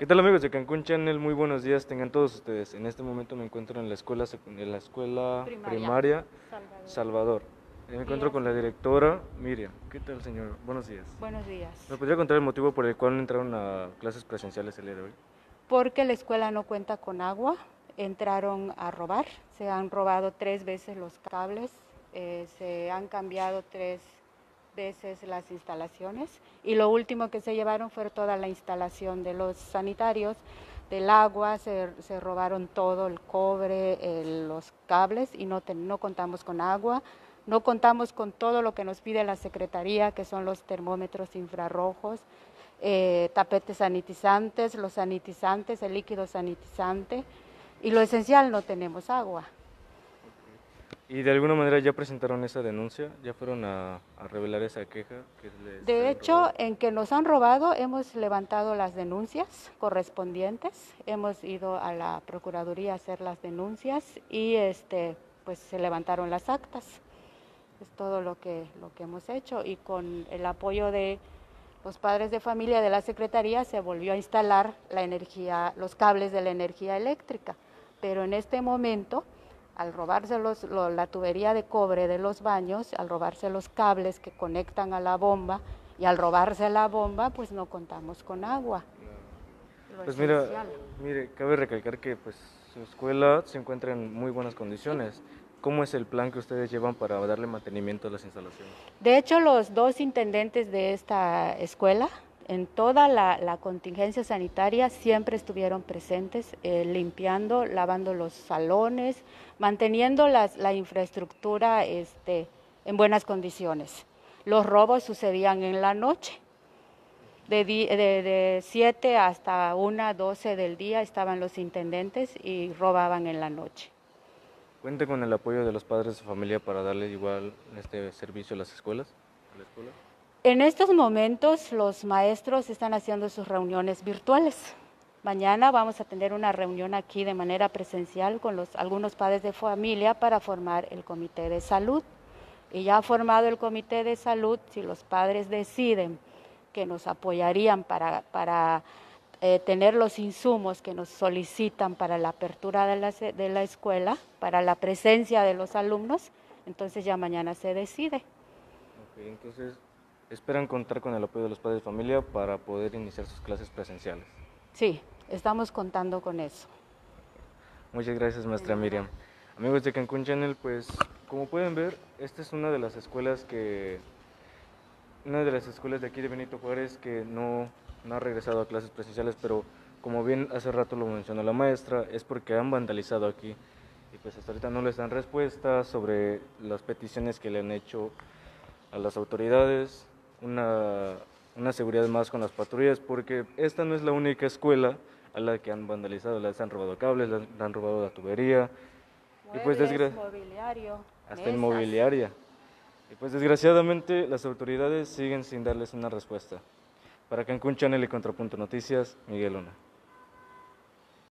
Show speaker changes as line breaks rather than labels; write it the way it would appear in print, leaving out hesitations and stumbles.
¿Qué tal amigos de Cancún Channel? Muy buenos días, tengan todos ustedes. En este momento me encuentro en la escuela, en la escuela primaria Salvador. Me encuentro con la directora Miriam. ¿Qué tal, señor? Buenos días.
Buenos días.
¿Me podría contar el motivo por el cual no entraron a clases presenciales el día de hoy?
Porque la escuela no cuenta con agua, entraron a robar, se han robado 3 veces los cables, se han cambiado 3 veces las instalaciones y lo último que se llevaron fue toda la instalación de los sanitarios, del agua, se robaron todo, el cobre, los cables y no contamos con agua. No contamos con todo lo que nos pide la Secretaría, que son los termómetros infrarrojos, tapetes sanitizantes, los sanitizantes, el líquido sanitizante, y lo esencial, no tenemos agua.
¿Y de alguna manera ya presentaron esa denuncia? ¿Ya fueron a revelar esa queja?
De hecho, en que nos han robado, hemos levantado las denuncias correspondientes, hemos ido a la Procuraduría a hacer las denuncias y pues se levantaron las actas. Es todo lo que hemos hecho y con el apoyo de los padres de familia de la Secretaría se volvió a instalar los cables de la energía eléctrica, pero en este momento, al robarse la tubería de cobre de los baños, al robarse los cables que conectan a la bomba y al robarse la bomba, pues no contamos con agua.
Pues mire, cabe recalcar que pues su escuela se encuentra en muy buenas condiciones. ¿Cómo es el plan que ustedes llevan para darle mantenimiento a las instalaciones?
De hecho, los 2 intendentes de esta escuela, en toda la contingencia sanitaria, siempre estuvieron presentes, limpiando, lavando los salones, manteniendo la infraestructura en buenas condiciones. Los robos sucedían en la noche. De 7 hasta 1, 12 del día estaban los intendentes y robaban en la noche.
¿Cuenta con el apoyo de los padres de familia para darle igual este servicio a las escuelas? ¿A la escuela?
En estos momentos los maestros están haciendo sus reuniones virtuales. Mañana vamos a tener una reunión aquí de manera presencial con algunos padres de familia para formar el comité de salud. Y ya formado el comité de salud, si los padres deciden que nos apoyarían para tener los insumos que nos solicitan para la apertura de la escuela, para la presencia de los alumnos, entonces ya mañana se decide.
Ok, entonces esperan contar con el apoyo de los padres de familia para poder iniciar sus clases presenciales.
Sí, estamos contando con eso.
Muchas gracias, maestra Miriam. Amigos de Cancún Channel, pues como pueden ver, esta es una de las escuelas de aquí de Benito Juárez que no ha regresado a clases presenciales, pero como bien hace rato lo mencionó la maestra, es porque han vandalizado aquí y pues hasta ahorita no les dan respuesta sobre las peticiones que le han hecho a las autoridades, una seguridad más con las patrullas, porque esta no es la única escuela a la que han vandalizado, les han robado cables, les han robado la tubería,
Muebles,
y pues
mobiliario,
hasta
mesas.
inmobiliaria. Y pues desgraciadamente las autoridades siguen sin darles una respuesta. Para Cancún Channel y Contrapunto Noticias, Miguel Luna.